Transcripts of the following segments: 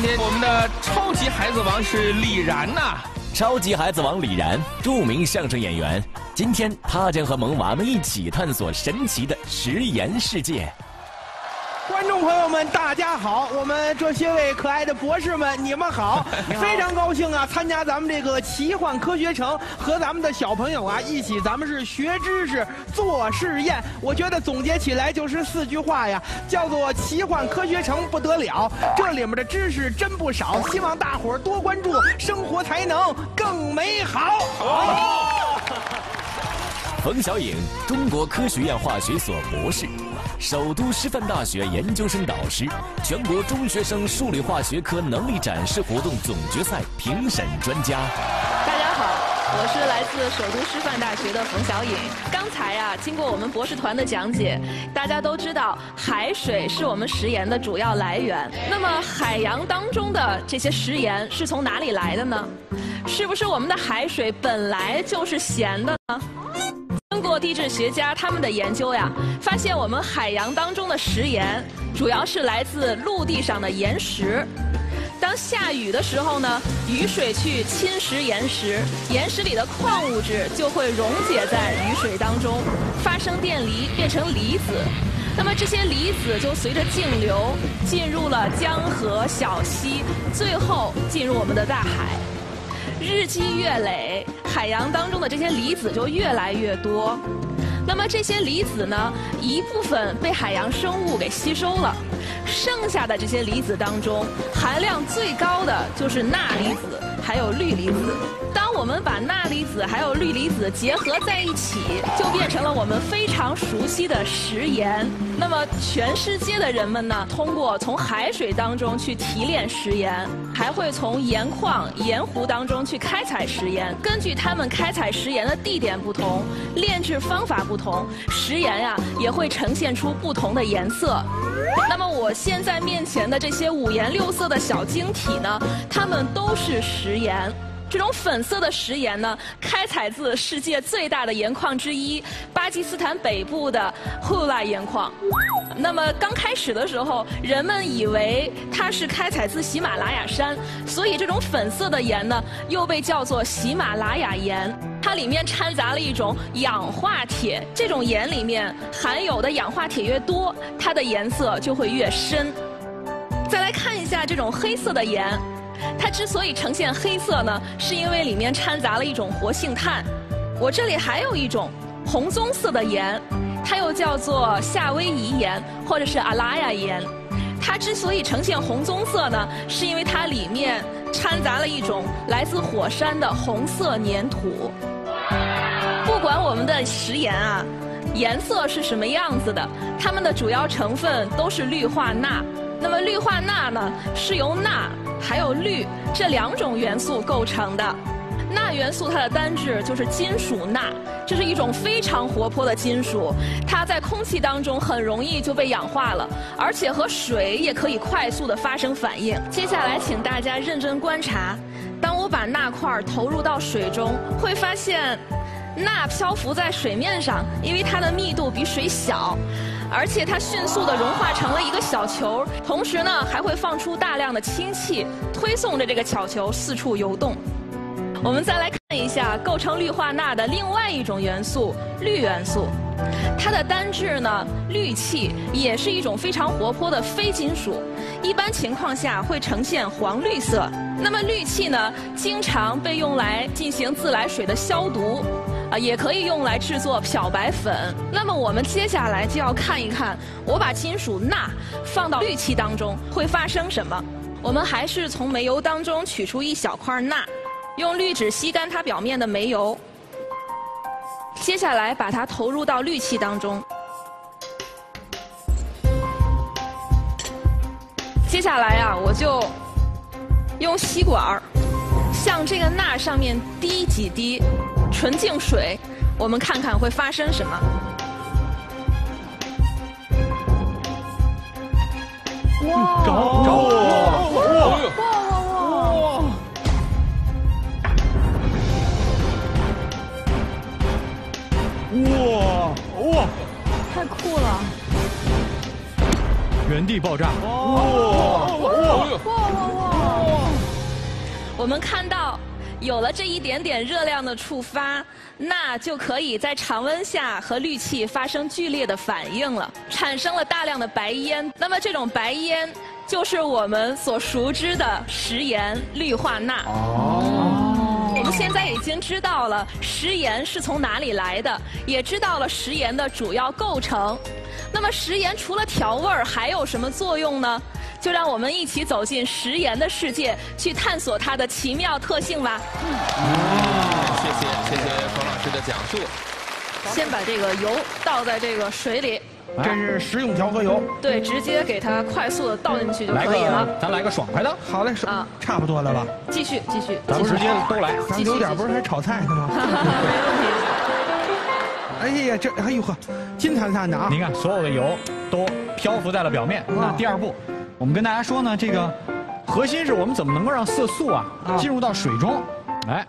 天我们的超级孩子王是李然呐。 超级孩子王李然，著名相声演员。今天他将和萌娃们一起探索神奇的食盐世界。 观众朋友们，大家好！我们这些位可爱的博士们，你们好！非常高兴啊，参加咱们这个奇幻科学城，和咱们的小朋友啊一起，咱们是学知识、做试验。我觉得总结起来就是4句话呀，叫做奇幻科学城不得了，这里面的知识真不少，希望大伙儿多关注，生活才能更美好。 冯小颖，中国科学院化学所博士，首都师范大学研究生导师，全国中学生数理化学科能力展示活动总决赛评审专家。 大家好，我是来自首都师范大学的冯小颖。刚才啊，经过我们博士团的讲解，大家都知道海水是我们食盐的主要来源。那么海洋当中的这些食盐是从哪里来的呢？是不是我们的海水本来就是咸的呢？经过地质学家他们的研究呀，发现我们海洋当中的食盐主要是来自陆地上的岩石。当下雨的时候呢，雨水去侵蚀岩石，岩石里的矿物质就会溶解在雨水当中，发生电离，变成离子。那么这些离子就随着径流进入了江河、小溪，最后进入我们的大海。日积月累，海洋当中的这些离子就越来越多。那么这些离子呢，一部分被海洋生物给吸收了，剩下的这些离子当中，含量最高的就是钠离子还有氯离子。当我们把钠离子还有氯离子结合在一起，就变成了我们非常熟悉的食盐。那么全世界的人们呢，通过从海水当中去提炼食盐，还会从盐矿、盐湖当中去开采食盐。根据他们开采食盐的地点不同，炼制方法不同，食盐呀也会呈现出不同的颜色。那么我现在面前的这些5颜6色的小晶体呢，它们都是食盐。这种粉色的食盐呢，开采自世界最大的盐矿之一——巴基斯坦北部的呼拉盐矿。那么刚开始的时候，人们以为它是开采自喜马拉雅山，所以这种粉色的盐呢，又被叫做喜马拉雅盐。它里面掺杂了一种氧化铁，这种盐里面含有的氧化铁越多，它的颜色就会越深。再来看一下这种黑色的盐。它之所以呈现黑色呢，是因为里面掺杂了一种活性炭。我这里还有一种红棕色的盐，它又叫做夏威夷盐或者是阿拉亚盐。它之所以呈现红棕色呢，是因为它里面掺杂了一种来自火山的红色粘土。不管我们的食盐啊，颜色是什么样子的，它们的主要成分都是氯化钠。那么氯化钠呢，是由钠还有氯这2种元素构成的。钠元素它的单质就是金属钠，这是一种非常活泼的金属，它在空气当中很容易就被氧化了，而且和水也可以快速的发生反应。接下来请大家认真观察，当我把钠块投入到水中，会发现钠漂浮在水面上，因为它的密度比水小，而且它迅速地融化成了一个小球，同时呢还会放出大量的氢气，推送着这个小球四处游动。我们再来看一下构成氯化钠的另外一种元素——氯元素。它的单质呢，氯气也是一种非常活泼的非金属，一般情况下会呈现黄绿色。那么氯气呢，经常被用来进行自来水的消毒。也可以用来制作漂白粉。那么我们接下来就要看一看，我把金属钠放到氯气当中会发生什么。我们还是从煤油当中取出一小块钠，用滤纸吸干它表面的煤油。接下来把它投入到氯气当中。接下来啊，我就用吸管向这个钠上面滴几滴纯净水，我们看看会发生什么。 哇！ 哇！ 太酷了！ 原地爆炸！ 哇！ 我们看到有了这一点点热量的触发，钠就可以在常温下和氯气发生剧烈的反应了，产生了大量的白烟。那么这种白烟就是我们所熟知的食盐氯化钠。我们现在已经知道了食盐是从哪里来的，也知道了食盐的主要构成。那么食盐除了调味儿，还有什么作用呢？就让我们一起走进食盐的世界，去探索它的奇妙特性吧。 谢谢冯老师的讲述。 先把这个油倒在这个水里， 这是食用调和油。 对，直接给它快速的倒进去就可以了。 咱来个爽快的。 好嘞，差不多了吧？ 继续。 咱们直接都来。 咱留点不是还炒菜呢吗？ 没问题。 哎呀，哎呦呵，金灿灿的啊！ 您看，所有的油都漂浮在了表面。那第二步，我们跟大家说呢，这个核心是我们怎么能够让色素进入到水中。来。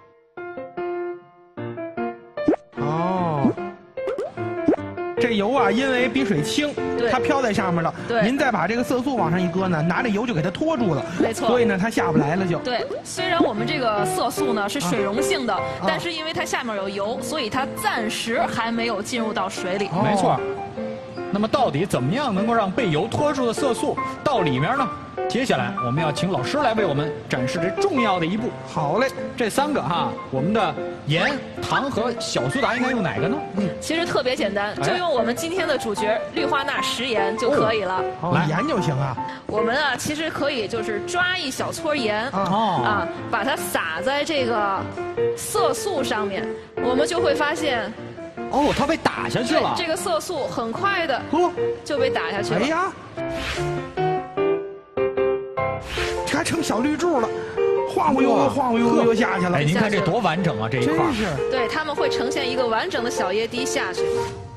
这油啊，因为比水轻，它飘在上面了。 对， 您再把这个色素往上一搁呢，拿这油就给它拖住了。 没错。 所以呢，它下不来了就。 对，虽然我们这个色素呢是水溶性的，但是因为它下面有油，所以它暂时还没有进入到水里。 没错。那么到底怎么样能够让被油拖住的色素到里面呢？接下来我们要请老师来为我们展示这重要的一步。 好嘞， 这3个我们的盐、糖和小苏打应该用哪个呢？ 其实特别简单，就用我们今天的主角氯化钠食盐就可以了。 盐就行啊。我们其实可以就是抓一小撮盐把它撒在这个色素上面，我们就会发现。 它被打下去了。 这个色素很快的就被打下去了。 哎呀，这还成小绿柱了，晃悠悠，晃悠悠又下去了。 哎，您看这多完整啊，这一块。 真是。 对，它们会呈现一个完整的小液滴下去。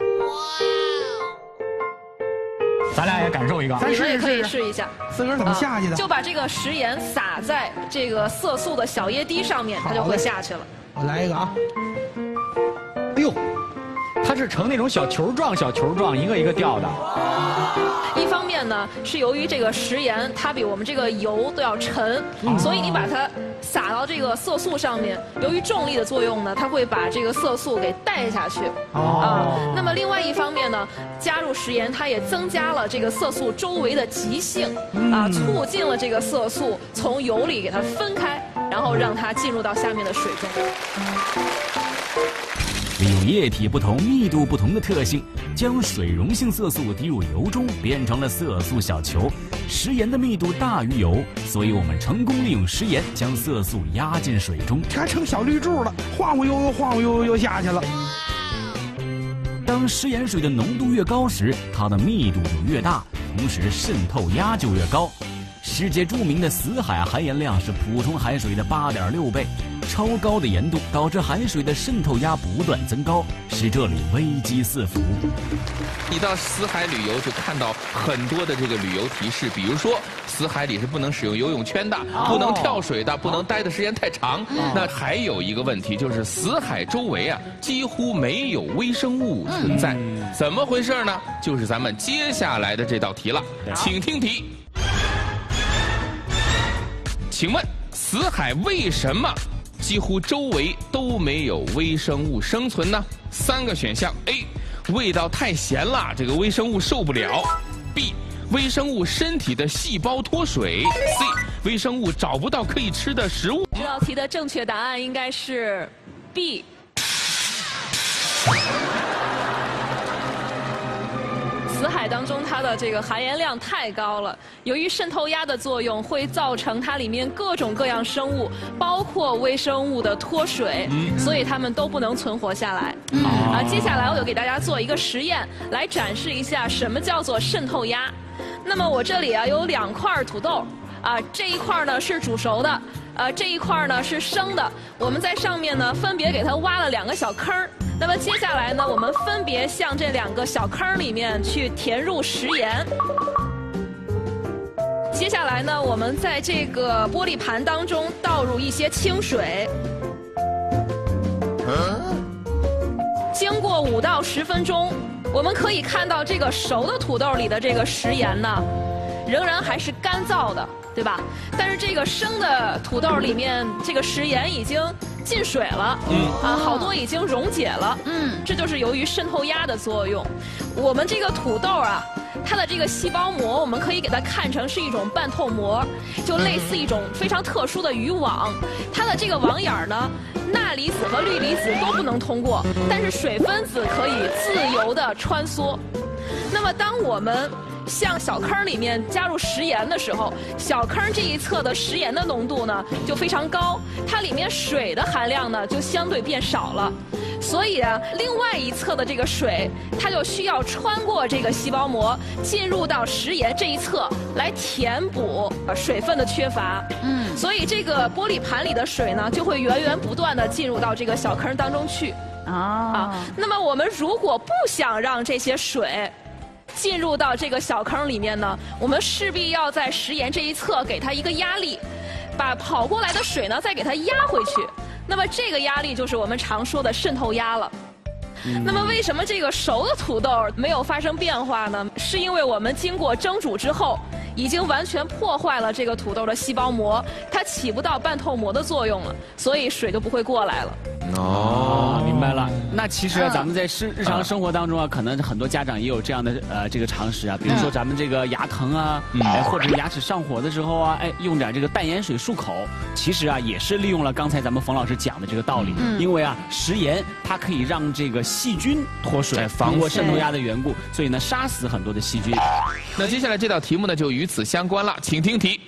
咱俩也感受一个。 你们也可以试一下。 自个儿怎么下去的？ 就把这个食盐撒在这个色素的小液滴上面，它就会下去了。 我来一个啊。 哎呦。它是呈那种小球状，一个一个掉的。 一方面呢，是由于这个食盐它比我们这个油都要沉，所以你把它撒到这个色素上面，由于重力的作用呢，它会把这个色素给带下去。那么另外一方面呢，加入食盐它也增加了这个色素周围的极性，促进了这个色素从油里给它分开，然后让它进入到下面的水中。 利用液体不同、密度不同的特性，将水溶性色素滴入油中，变成了色素小球。食盐的密度大于油，所以我们成功利用食盐将色素压进水中。 这还成小绿柱了，晃悠悠，晃悠悠又下去了。 当食盐水的浓度越高时，它的密度就越大，同时渗透压就越高。世界著名的死海含盐量是普通海水的8.6倍。超高的盐度导致海水的渗透压不断增高，使这里危机四伏。 你到死海旅游就看到很多的这个旅游提示，比如说死海里是不能使用游泳圈的，不能跳水的，不能待的时间太长。那还有一个问题就是死海周围几乎没有微生物存在，怎么回事呢？就是咱们接下来的这道题了，请听题。请问死海为什么几乎周围都没有微生物生存呢？3个选项 ：A. 味道太咸了，这个微生物受不了 ；B. 微生物身体的细胞脱水 ；C. 微生物找不到可以吃的食物。 这道题的正确答案应该是 B。死海当中，它的这个含盐量太高了，由于渗透压的作用，会造成它里面各种各样生物，包括微生物的脱水，所以它们都不能存活下来。接下来我就给大家做一个实验，来展示一下什么叫做渗透压。那么我这里有2块土豆，这一块呢是煮熟的，这一块呢是生的。我们在上面呢分别给它挖了2个小坑儿。那么接下来呢，我们分别向这2个小坑里面去填入食盐。接下来呢，我们在这个玻璃盘当中倒入一些清水。经过5到10分钟，我们可以看到这个熟的土豆里的这个食盐呢， 仍然还是干燥的，对吧？但是这个生的土豆里面，这个食盐已经进水了，好多已经溶解了，这就是由于渗透压的作用。我们这个土豆啊，它的这个细胞膜，我们可以给它看成是一种半透膜，就类似一种非常特殊的渔网。它的这个网眼呢，钠离子和氯离子都不能通过，但是水分子可以自由地穿梭。那么当我们向小坑里面加入食盐的时候，小坑这一侧的食盐的浓度呢就非常高，它里面水的含量呢就相对变少了。所以啊，另外一侧的这个水，它就需要穿过这个细胞膜，进入到食盐这一侧来填补水分的缺乏。所以这个玻璃盘里的水呢，就会源源不断的进入到这个小坑当中去。那么我们如果不想让这些水进入到这个小坑里面呢，我们势必要在食盐这一侧给它一个压力，把跑过来的水呢再给它压回去。那么这个压力就是我们常说的渗透压了。那么为什么这个熟的土豆没有发生变化呢？是因为我们经过蒸煮之后，已经完全破坏了这个土豆的细胞膜，它起不到半透膜的作用了，所以水就不会过来了。 明白了。那其实咱们在日常生活当中啊，可能很多家长也有这样的这个常识啊，比如说咱们这个牙疼啊，或者牙齿上火的时候啊，用点这个淡盐水漱口，其实啊也是利用了刚才咱们冯老师讲的这个道理。因为啊，食盐它可以让这个细菌脱水，通过渗透压的缘故，所以呢杀死很多的细菌。 那接下来这道题目呢就与此相关了，请听题。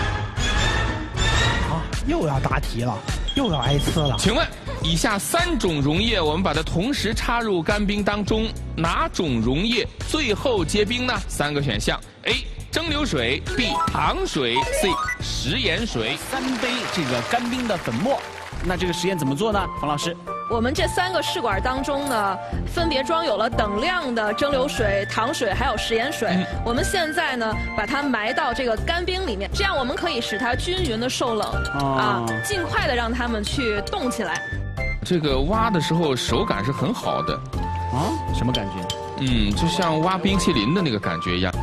又要答题了，又要挨呲了。 请问以下3种溶液，我们把它同时插入干冰当中，哪种溶液最后结冰呢？3个选项 ：A. 蒸馏水 ，B. 糖水 ，C. 食盐水。 3杯这个干冰的粉末，那这个实验怎么做呢？冯老师。 我们这3个试管当中呢，分别装有了等量的蒸馏水、糖水还有食盐水。我们现在呢，把它埋到这个干冰里面，这样我们可以使它均匀的受冷，尽快的让它们去冻起来。 这个挖的时候手感是很好的， 什么感觉？ 就像挖冰淇淋的那个感觉一样。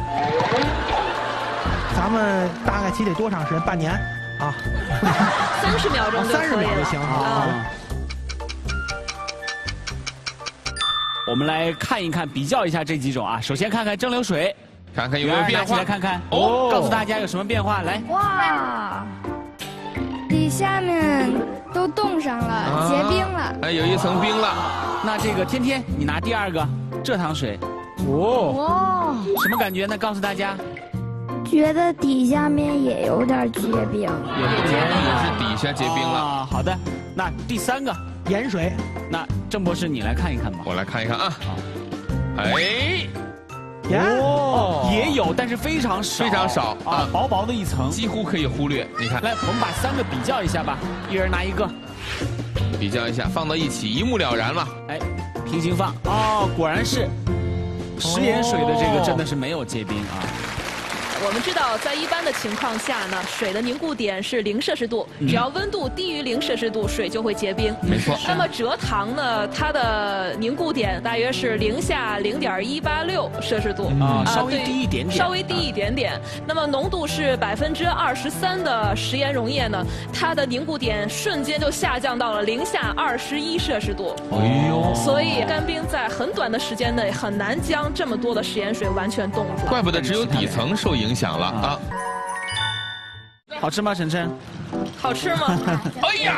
咱们大概期得多长时间？半年啊 ？30秒钟就可以了。 30秒就行啊。 我们来看一看，比较一下这几种啊。首先看看蒸馏水， 看看有没有变化。 来看看告诉大家有什么变化。来， 哇，底下面都冻上了，结冰了。 有一层冰了。 那这个天天，你拿第2个蔗糖水。什么感觉呢？告诉大家。 觉得底下面也有点结冰。 也是底下结冰了。 好的，那第3个盐水。 那郑博士，你来看一看吧。 我来看一看啊。 也有，但是非常少， 非常少啊， 薄薄的一层， 几乎可以忽略。你看， 来，我们把3个比较一下吧，一人拿1个， 比较一下，放到一起，一目了然了。 平行放。果然是食盐水的这个真的是没有结冰啊。 我们知道，在一般的情况下呢，水的凝固点是0摄氏度，只要温度低于0摄氏度，水就会结冰。 没错。 那么蔗糖呢，它的凝固点大约是零下0.186摄氏度， 稍微低一点点。 稍微低一点点。那么浓度是23%的食盐溶液呢，它的凝固点瞬间就下降到了零下21摄氏度。所以干冰在很短的时间内很难将这么多的食盐水完全冻住。 怪不得只有底层受影响了啊！ 好吃吗，晨晨？ 好吃吗？ 哎呀，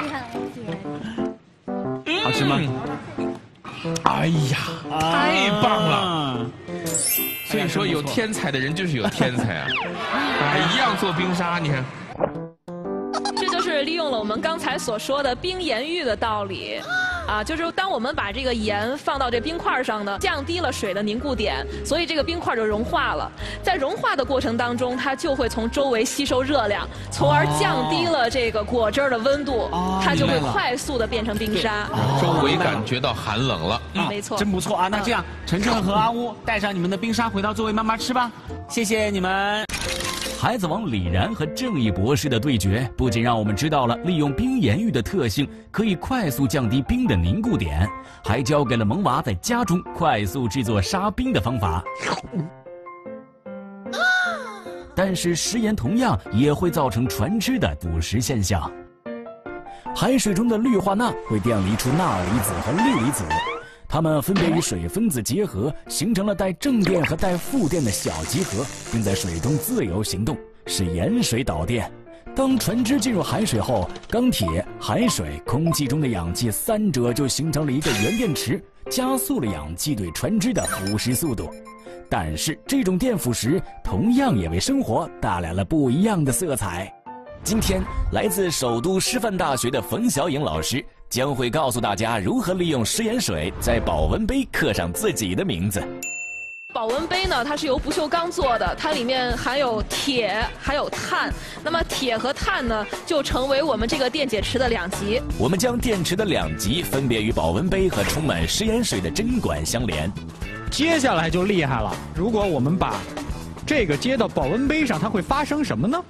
好吃吗？ 哎呀，太棒了！所以说，有天才的人就是有天才啊！一样做冰沙，你看。 这就是利用了我们刚才所说的冰盐浴的道理。就是当我们把这个盐放到这冰块上呢，降低了水的凝固点，所以这个冰块就融化了。在融化的过程当中，它就会从周围吸收热量，从而降低了这个果汁的温度，它就会快速的变成冰沙。 周围感觉到寒冷了。 没错， 真不错啊！那这样，晨晨和阿乌带上你们的冰沙回到座位慢慢吃吧。谢谢你们。 孩子王李然和郑毅博士的对决，不仅让我们知道了利用冰盐浴的特性可以快速降低冰的凝固点，还教给了萌娃在家中快速制作沙冰的方法。 但是食盐同样也会造成船只的腐蚀现象。海水中的氯化钠会电离出钠离子和氯离子，它们分别与水分子结合，形成了带正电和带负电的小集合，并在水中自由行动，使盐水导电。当船只进入海水后，钢铁、海水、空气中的氧气三者就形成了一个源电池，加速了氧气对船只的腐蚀速度。但是这种电腐蚀同样也为生活带来了不一样的色彩。今天，来自首都师范大学的冯小颖老师将会告诉大家如何利用食盐水在保温杯刻上自己的名字。 保温杯呢，它是由不锈钢做的，它里面含有铁，还有碳。那么铁和碳呢，就成为我们这个电解池的两极。 我们将电池的两极分别与保温杯和充满食盐水的针管相连。 接下来就厉害了，如果我们把这个接到保温杯上，它会发生什么呢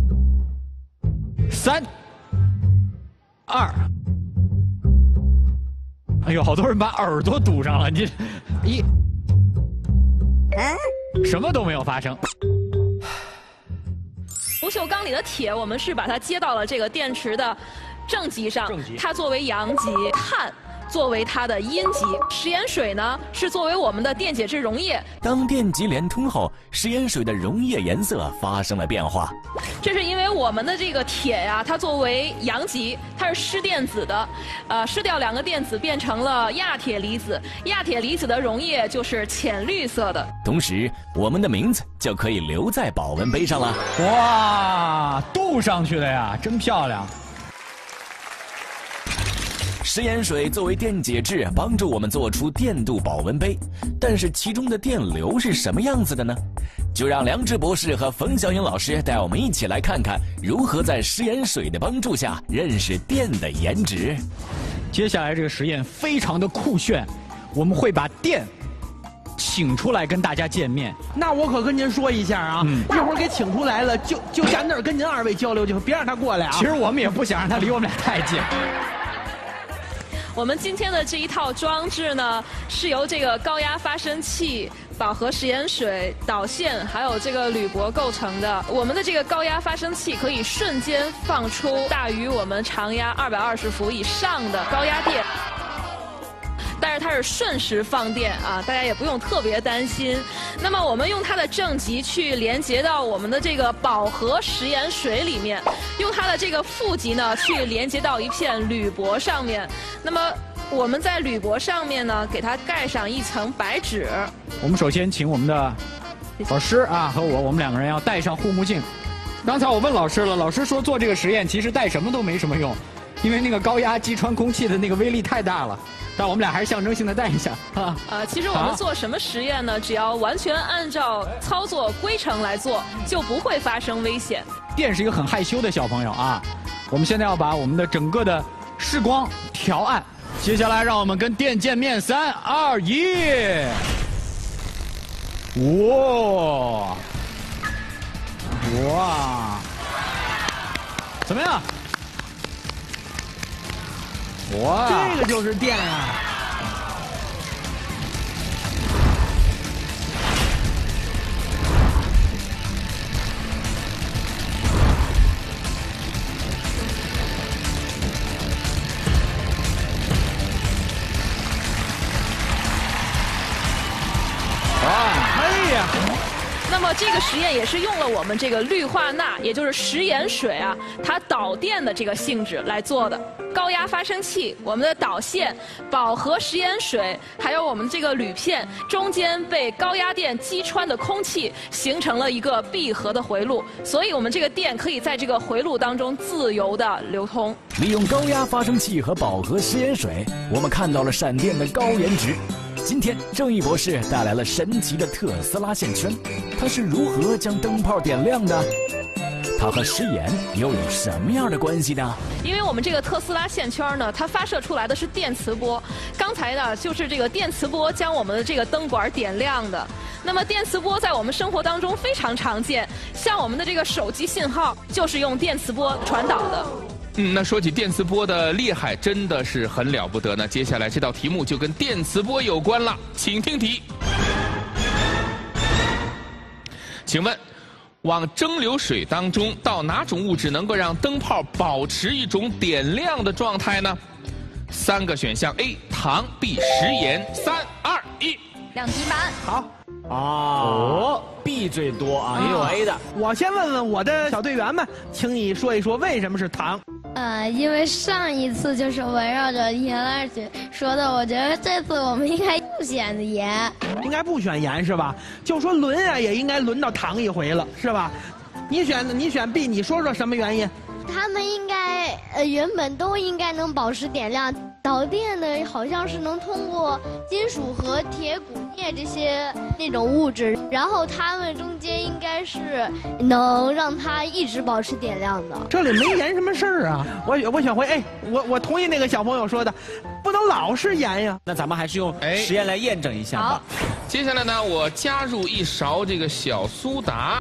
？3、2，哎呦，好多人把耳朵堵上了，你1，什么都没有发生。 不锈钢里的铁，我们是把它接到了这个电池的正极上，它作为阳极，碳作为它的阴极，食盐水呢是作为我们的电解质溶液。 当电极连通后，食盐水的溶液颜色发生了变化。 这是因为我们的这个铁呀，它作为阳极，它是失电子的，失掉2个电子变成了亚铁离子，亚铁离子的溶液就是浅绿色的。 同时，我们的名字就可以留在保温杯上了。 哇，镀上去的呀，真漂亮。 食盐水作为电解质，帮助我们做出电镀保温杯，但是其中的电流是什么样子的呢？就让梁志博士和冯小颖老师带我们一起来看看，如何在食盐水的帮助下认识电的颜值。 接下来这个实验非常的酷炫，我们会把电请出来跟大家见面。 那我可跟您说一下啊，一会儿给请出来了，就站那儿跟您2位交流就，别让他过来啊。 其实我们也不想让他离我们俩太近。 我们今天的这一套装置呢，是由这个高压发生器、饱和食盐水、导线还有这个铝箔构成的。我们的这个高压发生器可以瞬间放出大于我们常压220伏以上的高压电。但是它是瞬时放电啊，大家也不用特别担心。那么我们用它的正极去连接到我们的这个饱和食盐水里面，用它的这个负极呢去连接到一片铝箔上面。那么我们在铝箔上面呢给它盖上一层白纸。 我们首先请我们的老师啊和我们2个人要戴上护目镜。刚才我问老师了，老师说做这个实验其实戴什么都没什么用，因为那个高压击穿空气的那个威力太大了。但我们俩还是象征性的戴一下啊。 其实我们做什么实验呢？只要完全按照操作规程来做，就不会发生危险。 电是一个很害羞的小朋友啊。我们现在要把我们的整个的视光调暗。接下来让我们跟电见面，3、2、1。哇！哇！怎么样？哇， 这个就是电啊！ 哎呀！ 那么这个实验也是用了我们这个氯化钠，也就是食盐水啊，它导电的这个性质来做的。高压发生器、我们的导线、饱和食盐水，还有我们这个铝片中间被高压电击穿的空气，形成了一个闭合的回路，所以我们这个电可以在这个回路当中自由的流通。 利用高压发生器和饱和食盐水，我们看到了闪电的高颜值。今天，正义博士带来了神奇的特斯拉线圈，它是如何将灯泡点亮的？它和食盐又有什么样的关系呢？ 因为我们这个特斯拉线圈呢，它发射出来的是电磁波，刚才呢就是这个电磁波将我们的这个灯管点亮的。那么电磁波在我们生活当中非常常见，像我们的这个手机信号就是用电磁波传导的。 那说起电磁波的厉害，真的是很了不得呢。接下来这道题目就跟电磁波有关了，请听题。请问， 往蒸馏水当中倒哪种物质能够让灯泡保持一种点亮的状态呢？3个选项 ：A. 糖 ，B. 食盐，3、2、1。 2题满。 好。 哦 ，B 最多啊，也有 A 的。 我先问问我的小队员们，请你说一说为什么是糖？ 因为上一次就是围绕着严老师说的，我觉得这次我们应该不选盐， 应该不选盐是吧？就说轮啊，也应该轮到糖一回了，是吧？你选 B， 你说说什么原因？ 他们应该原本都应该能保持点亮，导电的好像是能通过金属和铁、钴、镍这些那种物质，然后它们中间应该是能让它一直保持点亮的。 这里没盐什么事儿啊？我选回 A， 我同意那个小朋友说的，不能老是盐呀。 那咱们还是用实验来验证一下吧。 好， 接下来呢，我加入1勺这个小苏打。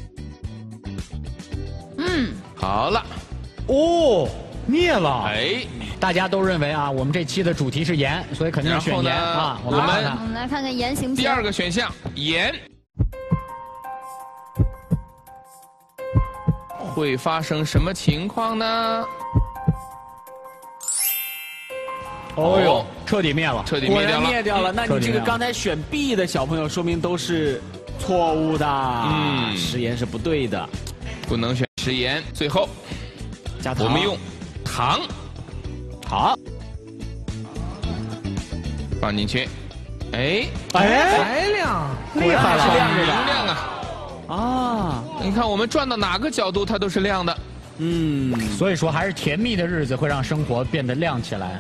好了。 哦，灭了。 哎， 大家都认为啊，我们这期的主题是盐，所以肯定是选盐啊。 我们来看看盐行不行？ 第2个选项盐。会发生什么情况呢？ 哦呦，彻底灭了， 彻底果然灭掉了。 灭掉了。那你这个刚才选 B 的小朋友，说明都是错误的。食盐是不对的， 不能选食盐。最后， 加糖。 我们用糖， 好， 放进去。哎， 还亮，厉害了， 明亮啊！ 啊， 你看我们转到哪个角度，它都是亮的。 所以说还是甜蜜的日子会让生活变得亮起来。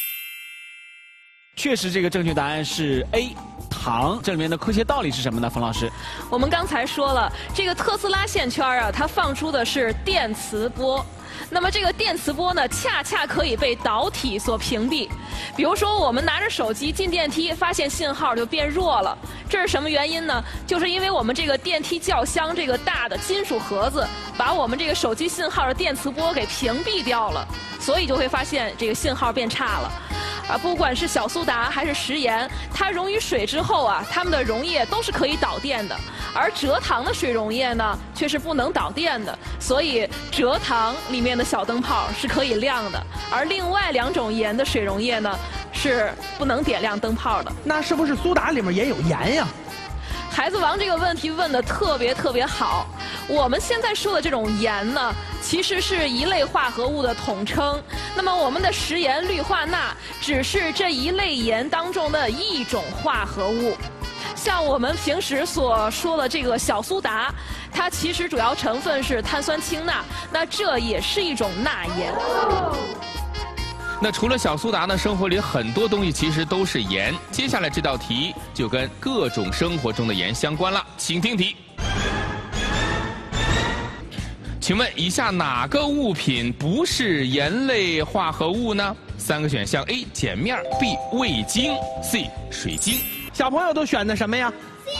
确实，这个正确答案是 A， 糖。这里面的科学道理是什么呢，冯老师？ 我们刚才说了，这个特斯拉线圈啊，它放出的是电磁波。那么这个电磁波呢，恰恰可以被导体所屏蔽。比如说，我们拿着手机进电梯，发现信号就变弱了，这是什么原因呢？就是因为我们这个电梯轿厢这个大的金属盒子，把我们这个手机信号的电磁波给屏蔽掉了，所以就会发现这个信号变差了。不管是小苏打还是食盐，它溶于水之后啊，它们的溶液都是可以导电的，而蔗糖的水溶液呢，却是不能导电的，所以蔗糖里面的小灯泡是可以亮的，而另外2种盐的水溶液呢，是不能点亮灯泡的。 那是不是苏打里面也有盐呀？ 孩子王这个问题问得特别好。我们现在说的这种盐呢，其实是一类化合物的统称。那么我们的食盐氯化钠只是这一类盐当中的一种化合物。像我们平时所说的这个小苏打，它其实主要成分是碳酸氢钠，那这也是一种钠盐。 那除了小苏打呢，生活里很多东西其实都是盐。接下来这道题就跟各种生活中的盐相关了，请听题。请问以下哪个物品不是盐类化合物呢？3个选项 ：A. 碱面 ，B. 味精 ，C. 水晶。 小朋友都选的什么呀？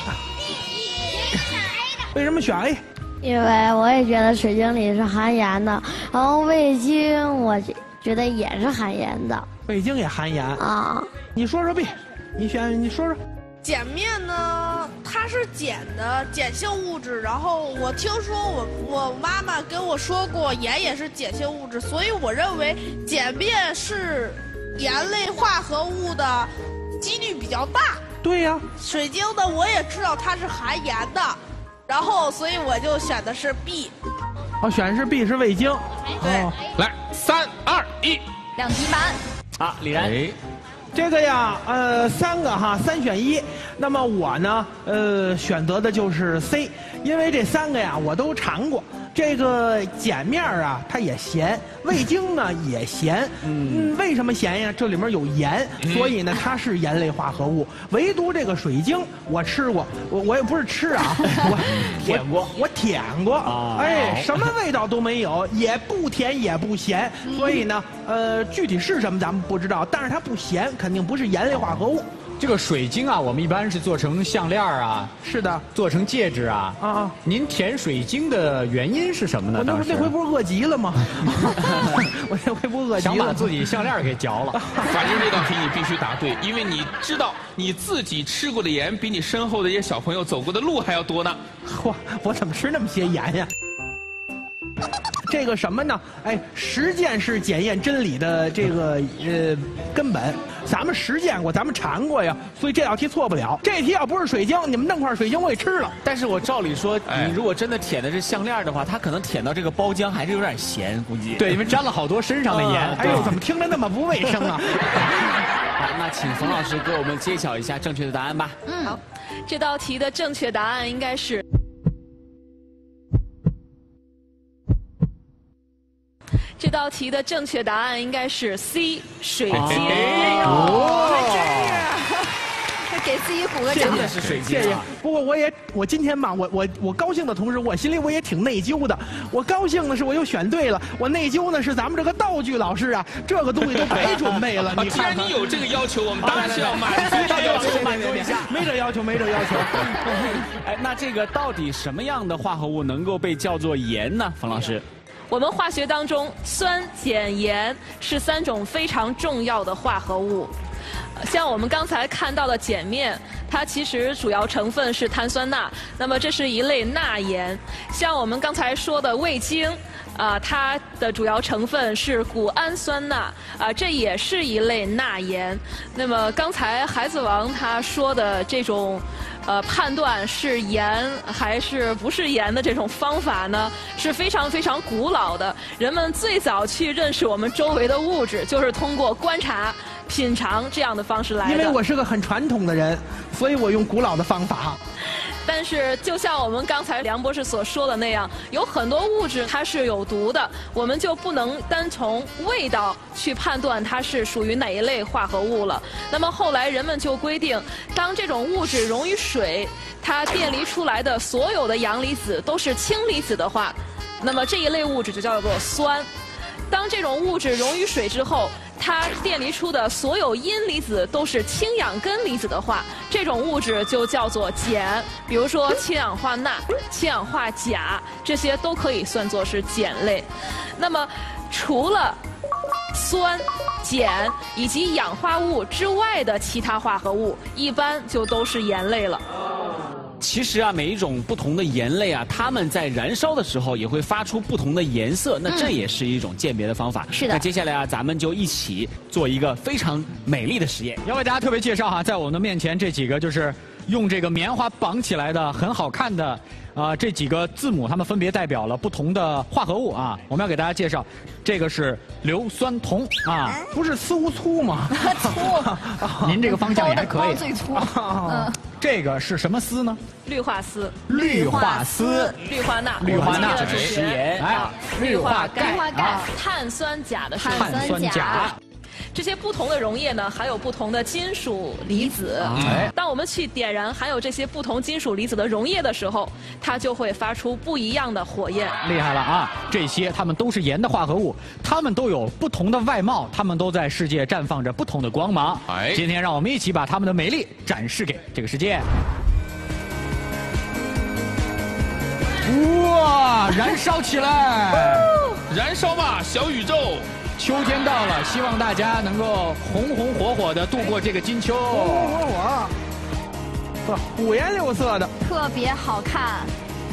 为什么选 A？ 因为我也觉得水晶里是含盐的，然后味精我觉得也是含盐的。 味精也含盐啊？ 你说说 B， 你说说。 碱面呢，它是碱的碱性物质，然后我听说我妈妈跟我说过，盐也是碱性物质，所以我认为碱面是盐类化合物的几率比较大。 对呀。 水晶呢，我也知道它是含盐的，然后所以我就选的是 B。 选的是 B， 是味精。 对。 来，3、2、1。 2题满。 好，李然。 这个呀，3个哈，3选1。那么我呢，选择的就是 C， 因为这3个呀我都尝过。这个碱面啊，它也咸；味精呢也咸。为什么咸呀？这里面有盐，所以呢它是盐类化合物。唯独这个水晶，我吃过，我也不是吃啊，我舔过。哎，什么味道都没有，也不甜也不咸。所以呢，具体是什么咱们不知道，但是它不咸，肯定不是盐类化合物。 这个水晶啊，我们一般是做成项链啊， 是的， 做成戒指啊。 啊， 您填水晶的原因是什么呢？ 我那回不是饿极了吗？我这回不饿极了， 想把自己项链给嚼了。 反正这道题你必须答对，因为你知道你自己吃过的盐比你身后的这些小朋友走过的路还要多呢。 嚯，我怎么吃那么些盐呀？这个什么呢？哎，实践是检验真理的这个根本。咱们实践过，咱们馋过呀，所以这道题错不了。这题要不是水晶，你们弄块水晶我也吃了。 但是我照理说，你如果真的舔的是项链的话，它可能舔到这个包浆还是有点咸，估计。 对，因为沾了好多身上的盐。 哎呦，怎么听着那么不卫生啊？ 好，那请冯老师给我们揭晓一下正确的答案吧。 好，这道题的正确答案应该是。这道题的正确答案应该是 C 水晶。 哎哦，给自己鼓个掌。 真的是水晶啊！ 谢谢。不过我今天吧，我高兴的同时，我心里我也挺内疚的。我高兴的是我又选对了，我内疚呢是咱们这个道具老师啊，这个东西都白准备了。你既然你有这个要求，我们当然是要满足你的要求， 满足一下。没这要求，没这要求。 哎，那这个到底什么样的化合物能够被叫做盐呢？冯老师？ 我们化学当中，酸、碱、盐是3种非常重要的化合物。像我们刚才看到的碱面，它其实主要成分是碳酸钠，那么这是一类钠盐。像我们刚才说的味精，它的主要成分是谷氨酸钠，这也是一类钠盐。那么刚才孩子王他说的这种。判断是盐还是不是盐的这种方法呢，是非常非常古老的。人们最早去认识我们周围的物质，就是通过观察、品尝这样的方式来的。 因为我是个很传统的人，所以我用古老的方法。 但是，就像我们刚才梁博士所说的那样，有很多物质它是有毒的，我们就不能单从味道去判断它是属于哪一类化合物了。那么后来人们就规定，当这种物质溶于水，它电离出来的所有的阳离子都是氢离子的话，那么这一类物质就叫做酸。当这种物质溶于水之后，它电离出的所有阴离子都是氢氧根离子的话，这种物质就叫做碱。比如说氢氧化钠、氢氧化钾，这些都可以算作是碱类。那么，除了酸、碱以及氧化物之外的其他化合物，一般就都是盐类了。 其实啊，每一种不同的盐类啊，它们在燃烧的时候也会发出不同的颜色，那这也是一种鉴别的方法。 是的。 那接下来啊，咱们就一起做一个非常美丽的实验。 要为大家特别介绍哈，在我们的面前这几个就是用这个棉花绑起来的很好看的这几个字母，它们分别代表了不同的化合物啊。我们要给大家介绍，这个是硫酸铜啊， 不是粗吗？ 粗。 您这个方向也还可以。 最粗。 这个是什么丝呢？ 氯化锶。 氯化锶。 氯化钠。 氯化钠。 食盐。氯化钙。碳酸钾的碳酸钾。 这些不同的溶液呢，含有不同的金属离子。当我们去点燃含有这些不同金属离子的溶液的时候，它就会发出不一样的火焰。 厉害了啊！这些它们都是盐的化合物，它们都有不同的外貌，它们都在世界绽放着不同的光芒。今天让我们一起把它们的美丽展示给这个世界。哇！燃烧起来！ 燃烧吧，小宇宙！ 秋天到了，希望大家能够红红火火的度过这个金秋。 红红火火，五颜六色的， 特别好看。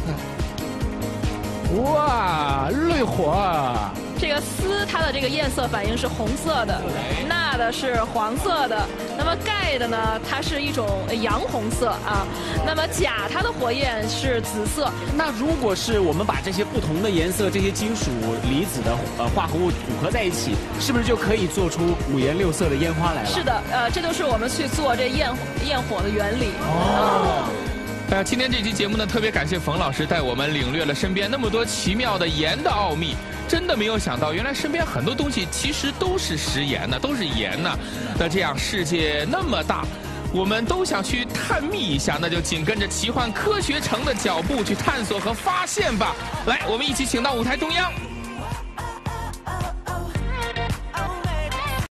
哇，绿火！ 这个锶它的这个焰色反应是红色的，钠的是黄色的，那么钙的呢，它是一种洋红色啊。那么钾它的火焰是紫色。 那如果是我们把这些不同的颜色、这些金属离子的化合物组合在一起，是不是就可以做出五颜六色的烟花来了？ 是的，这就是我们去做这焰火的原理。 今天这期节目呢，特别感谢冯老师带我们领略了身边那么多奇妙的盐的奥秘。真的没有想到，原来身边很多东西其实都是食盐呢，都是盐呢。那这样世界那么大，我们都想去探秘一下，那就紧跟着奇幻科学城的脚步去探索和发现吧。来，我们一起请到舞台中央。